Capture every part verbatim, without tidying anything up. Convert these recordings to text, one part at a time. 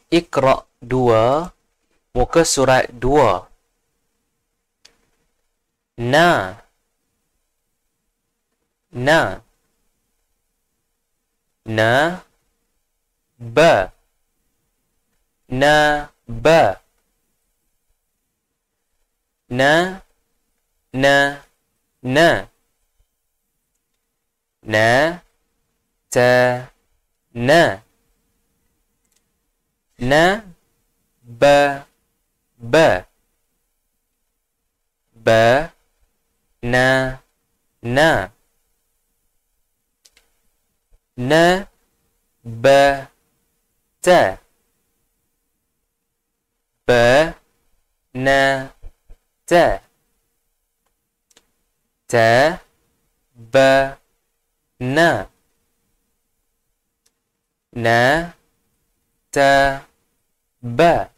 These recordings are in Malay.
Iqra dua, muka surat dua. Na. Na. Na. Ba. Na. Ba. Na. Na. Na. Na. Ta. Na. Na. Ba. Ba. Ba. Na. Na. Na. Ba. Ta. Ba. Na. Ta. Ta. Ba. Na. Na. Ta. Ba.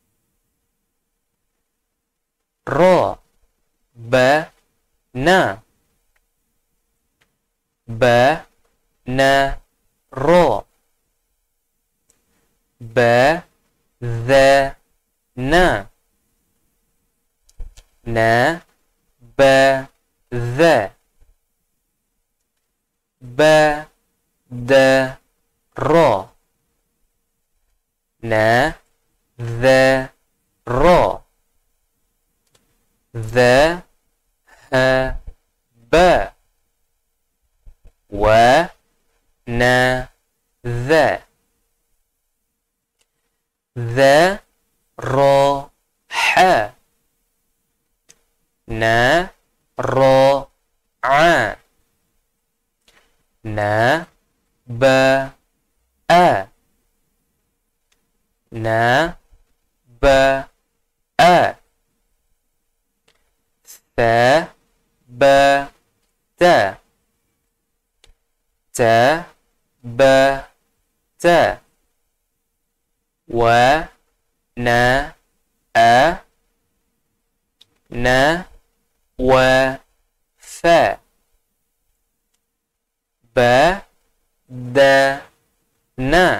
Ra. Ba. Na. Ba. Na. Ra. Ba. Dha. Na. Na. Ba. Dha. Ba. Da. Ra. Na. Dha. Ra. Dha. Ha. Ba. Wa. Na. Dha. Dha. Ra. Ha. Na. Ra. A. Na. Ba. A. Na. Ba. A. Tha. Ba. Ta. Ta. Ba. Ta. Wa. Na. A. Na. Wa. Fa. Ba. Da. Na.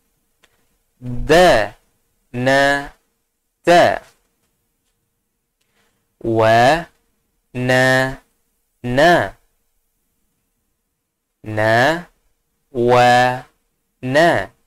Da. Na. Ta. Wa. Na. Na. Na. Wa. Na.